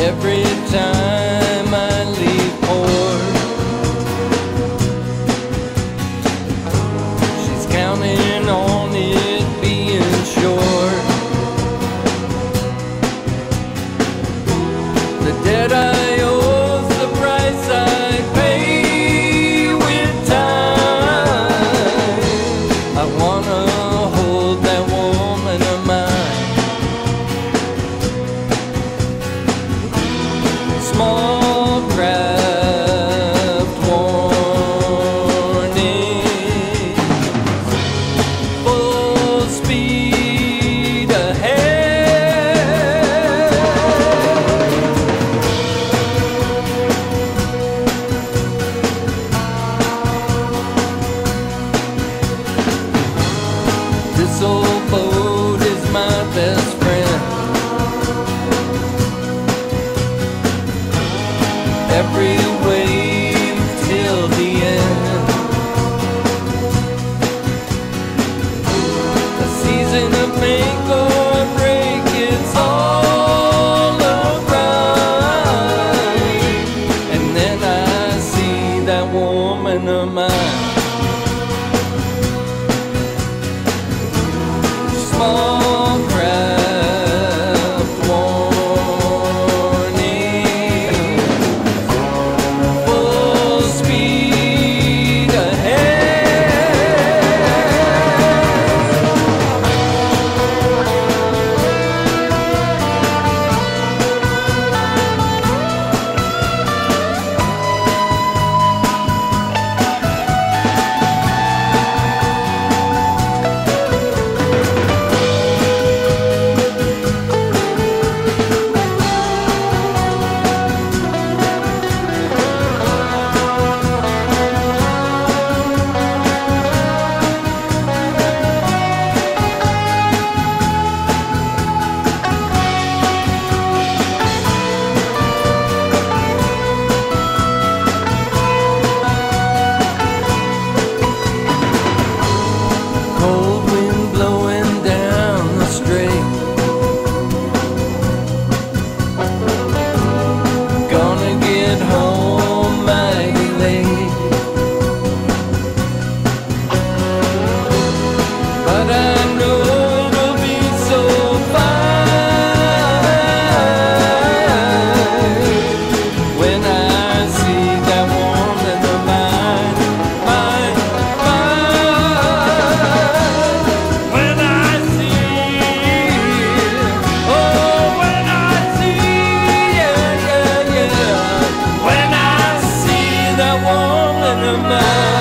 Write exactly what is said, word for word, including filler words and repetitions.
every time I leave port. She's counting on it being short. The debt I owe's the price I pay with time. I wanna hold that woman of mine. Small craft warning, full speed ahead. This old boat is my best friend. Every wave till the end. A season of make or break, it's all alright. And then I see that woman of mine. Small craft warning, full speed ahead. Cold wind blowing down the strait. Gonna get home mighty late. But I know it'll be so fine when I see that woman of mine, mine, mine. When I see, oh, when I see, yeah, yeah, yeah. When I see that woman of mine.